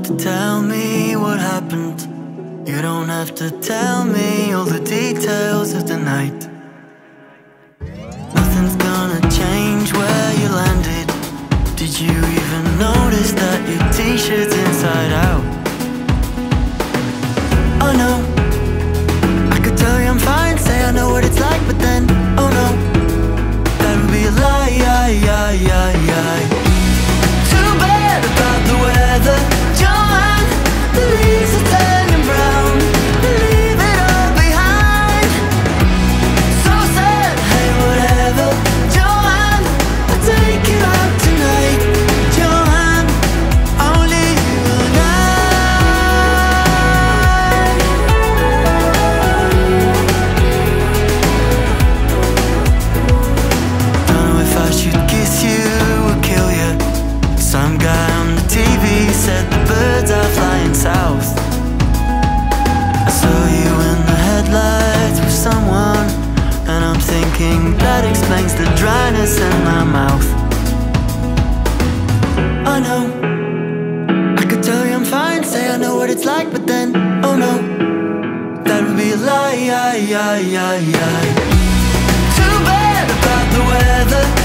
to tell me what happened. You don't have to tell me all the details of the night. Nothing's gonna change where you landed. Did you even notice that your t-shirt's inside out? Oh no, I could tell you I'm fine, say I know what it's like, but then, oh no, that would be a lie. Too bad about the weather, Joanne. The leaves are turning brown, leave it all behind. So sad, hey whatever, Joanne, I'll take you out tonight. Joanne, only you and I. Don't know if I should kiss you or kill you. Some guy on the TV said the birds are flying south. I saw you in the headlights with someone, and I'm thinking that explains the dryness in my mouth. I know, I could tell you I'm fine, say I know what it's like, but then, oh no, that would be a lie. Too bad about the weather,